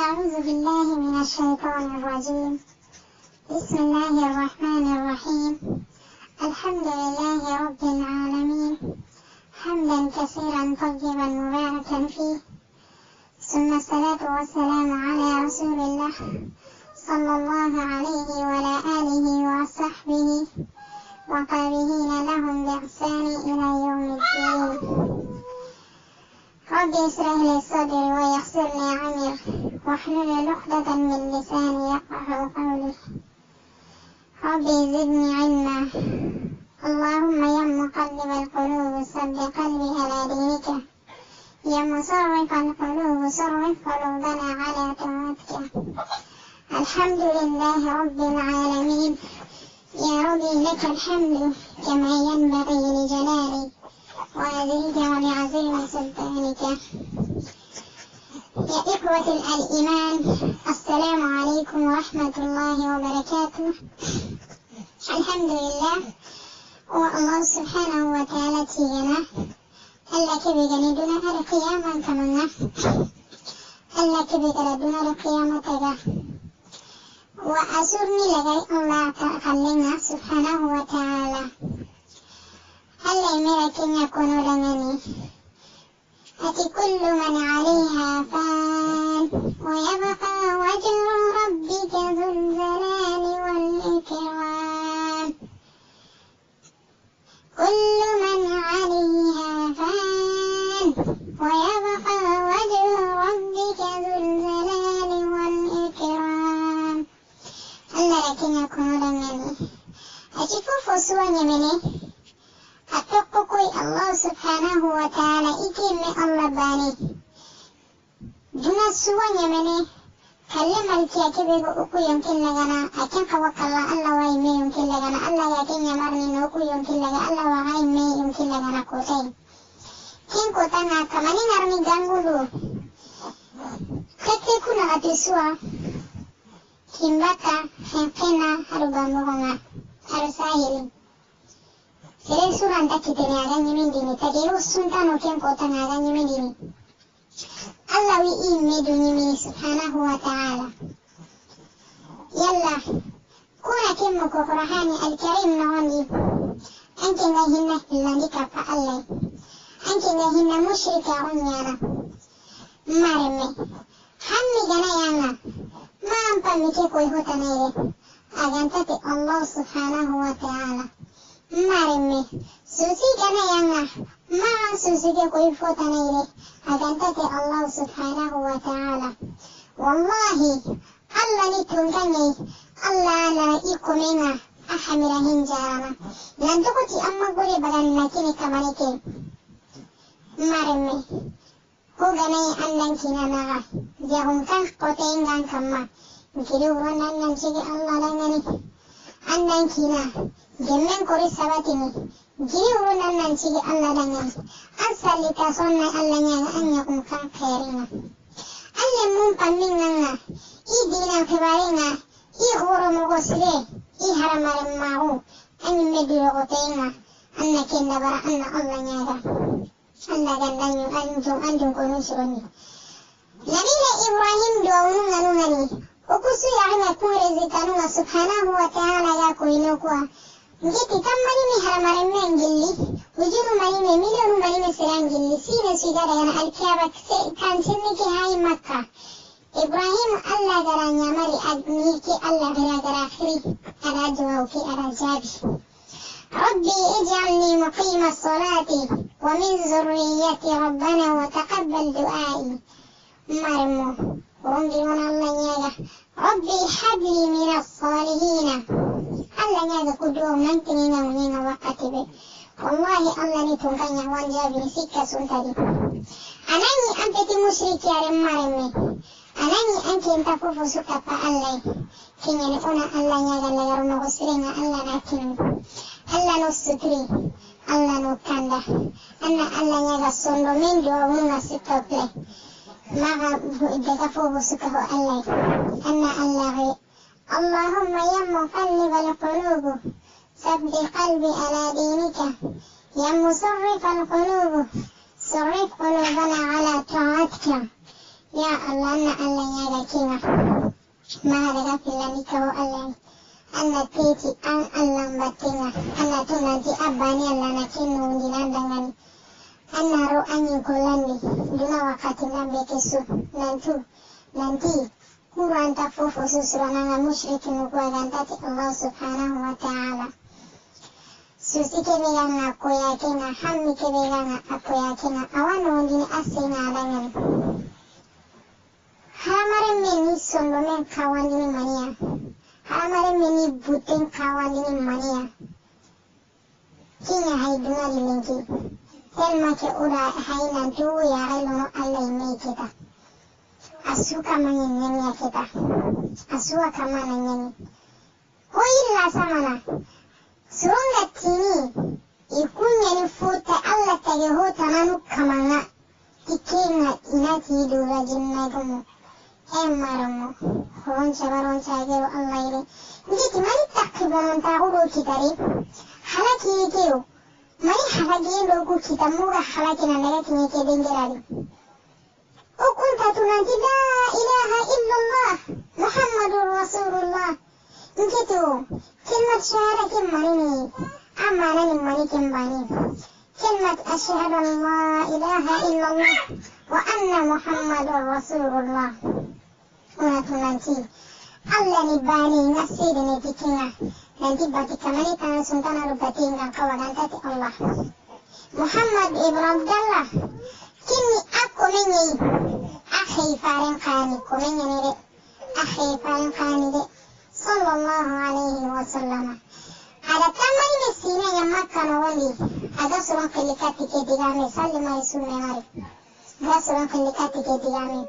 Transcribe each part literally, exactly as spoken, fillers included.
أعوذ بالله من الشيطان الرجيم. بسم الله الرحمن الرحيم. الحمد لله رب العالمين، حمدا كثيرا طيبا مباركا فيه، ثم الصلاة والسلام على رسول الله صلى الله عليه وعلى آله وصحبه وقابلين لهم بإحسان إلى يوم الدين. رب اشرح لي صدري ويسر لي أمري واحلل عقدة من لساني يفقهوا قولي. رب زدني علما. اللهم يا مقلب القلوب ثبت قلبي على دينك، يا مصرف القلوب صرف قلوبنا على طاعتك. الحمد لله رب العالمين، يا ربي لك الحمد كما ينبغي لجلالي وعزيك ولعظيم سلطانك. يا إخوة الإيمان، السلام عليكم ورحمة الله وبركاته. الحمد لله والله سبحانه وتعالى تينا ألا كبي جندنا القيامة كمنا ألا كبي جندنا القيامة تجا وأسرني لغاية الله خلينا سبحانه وتعالى ألا يمركن يكون لمني أتي كل من عليها فان ويبقى وجه ربك ذو الجلال والإكرام. كل من عليها فان ويبقى وجه ربك ذو الجلال والإكرام. ألا لكن يكون لمني أتي فوفو مني أتقوكي الله سبحانه وتعالى إكيم الله باني دون السوان يمني كلم الكيكبه أكو يمكن لغنا أكن قوك الله الله وإيمي يمكن لغنا الله يكين يمرني نوكو يمكن لغنا الله وغيمي يمكن لغنا كوتين كين كوتانا كماني نرمي جانغولو كتي كنا أتسوا كين باتا خنقنا هرباموغنا هرساهلين Sere suranta kitene aganye mendini taderu suntano ken kotana aganye mendini Allah wi imme dunyimi subhanahu wa ta'ala. Yalla kuna kemmo ko Qur'ani al-Karim nawandi anke ngahinna hillandika fa Allah anke ngahinna mushrika unyana maremme hammi gana yana ma ampa mike koy hotanere agantate Allah subhanahu wa ta'ala maremme susi kana yanga ma susi ke koi fota naire agantate Allah subhanahu wa ta'ala. Wallahi Allah ni tunganye Allah la ikumenga ahamira hinjarama lantukuti amma gure bagan nakini kamanike maremme hogane andan kinanaga jahun kan kotengan kamma nkiri uronan nansige Allah langani andan kina Jemen kori sabatini jiri urunan nansigi Allah dangan asali ta sonna Allah nyanga anya kumkan khairina alle mun panninganga I dina khibaringa I horo mogosire I haramare mahu anyi mediro gotenga anna kenda bara anna Allah nyaga anna gandanyu anjung anjung kono sironi Nabila Ibrahim doa nunga nungani ukusu ya hana kure zitanunga subhanahu wa ta'ala yako inokwa Ngiti tammani mi haramare mengilli wujuru mani me milionu mani me serangilli sine sigara yana alkiyaba kan sinni ki hai Makka Ibrahim Allah garanya mari admi ki Allah gara gara akhiri ara jawau ki ara jabi Rabbi ij'alni muqima as-salati wa min zurriyyati rabbana wa taqabbal du'ai marmo urundi wana Allah nyaga Rabbi habli min as-salihin Allah nyaga kuduwa nantini na unina wakati be wallahi Allah ni tunganya wanja birisika suntadi anani ampeti mushriki are maremme anani anke ntafufu suka pa Allah kinyene una Allah nyaga la yaruno gosirenga Allah nakinu Allah no sutri Allah no kanda anna Allah nyaga sondo mendo unga sitople maga daga fufu suka ho Allah anna Allah اللهم يا مقلب القلوب ثبت قلبي على دينك يا مصرف القلوب صرف قلوبنا على طاعتك ya Allah na Allah ya ga kinga ma daga filani kawo Allah Allah teti an Allah batinga Allah tunanti abani Allah na kinu ndinan dangani Allah ro anyin kolandi duna wakati nambe kesu nantu nanti Quran ta fofo susurana nga mushrikin ukwa gantati Allah subhanahu wa ta'ala susi kebe ganga koya kenga hammi kebe ganga akoya kenga awano ndini asenga adangani haramare meni sondo men kawandini mania haramare meni buten kawandini mania kinya haiduna lilinki telma ke ura haina duwu ya hailono Allah ime kita asuka manyenyenye ya kita asuwa kama na nyenye ko illa samana surunga tini ikunya ni futa Allah tage hota nanu kamanga tikenga inati idura jinna gumu emaramu roncha baroncha agero Allah ire ngiti mani takkibanon ta huro kitari halaki yekeo mani halaki yendo kita muga halaki na naga kinyeke dengerari وكنت تنادي لا إله إلا الله محمد رسول الله نكتو كلمة شهادة كماني أما أنا نماني كمباني كلمة أشهد أن لا إله إلا الله وأن محمد رسول الله ونتنانتي Allah ni bani nasiri ni tikinga nanti bati kamani tanah suntana rubatin dan kawagan tati Allah Muhammad ibn Abdullah kini aku menyi akhi farin khani ko menyi ni de akhi farin khani de sallallahu alaihi wasallam ada tamai mesina ya makka no wali ada suran kelikati ke digame sallama sunne mari ada suran kelikati ke digame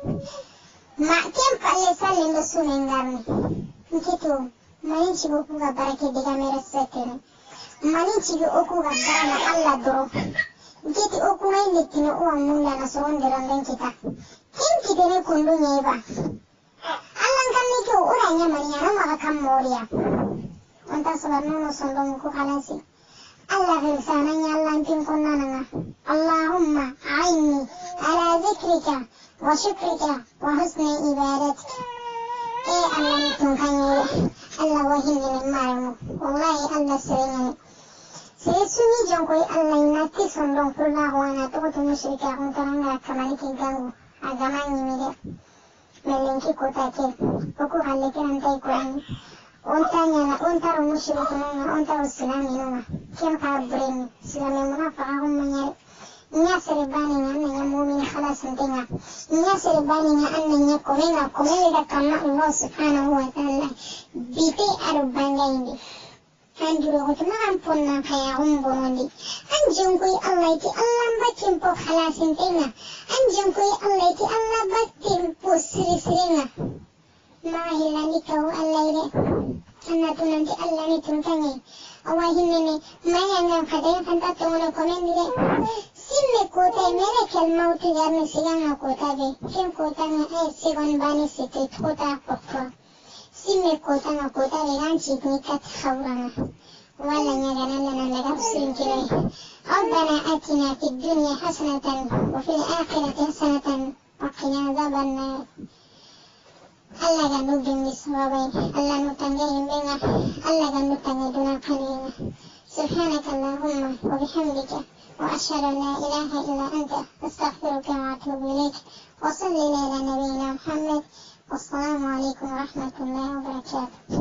ma kem palle sallen do sunne ngarni nkito manin chigo ku ga barake digame resete manin chigo oku ga barana Allah doro Giti oku mai litino uwa munda na sorondiran den kita. Kinki dene kundu nyeba. Allan kan niki ura nyamani ya nama kan moriya. Wanta sabarnono sondong ku halasi. Allah rilsana nya Allah tin konna nanga. Allahumma a'inni ala zikrika wa shukrika wa husni ibadatika. Eh Allah ni tungkanye. Allah wahinni min marimu. Wallahi Allah serenyani. Sai suni jankoi Allah inati sondong kullahu ana tukutu musyrika kuntaranga kamaliki gangu agamani mire melenki kota ke oku haleke nantai kurani ontanya na ontaru musyrika nanga ontaru silami nanga kem kabreni silami munafaka hummanyari nya serebani nya nya mu'min khalas ntenga nya serebani nya annanya komenga komenga kama Allah subhanahu wa ta'ala bite arubanga indi Anjuro hutma amponna kaya umbonondi. Anjung kui Allah iti Allah batin po khalasin tenga. Anjung kui Allah iti Allah batin po siri-siringa. Mahilani kau Allah ire. Anna tu nanti Allah ni tungkangi. Awahin nene mayangam kadang kanta tungono komendire. Simme kota mere kelmau tu garne siganga kota be. Kem kota nga eh sigon bani sitit kota pokko. Simme kota nga kota vegan chiknikat khawranga wala nyagana lana laga usirin kirai Rabbana atina fid dunya hasanatan wa fil akhirati hasanatan wa qina adhaban nar Allah gandu bindi sawabai Allah nutange imbenga Allah gandu tange duna kalinga subhanakallahumma wa bihamdika wa ashhadu an la ilaha illa anta astaghfiruka wa atubu ilaik wa salli ala nabiyyina Muhammad Wassalamu alaikum warahmatullahi wabarakatuh.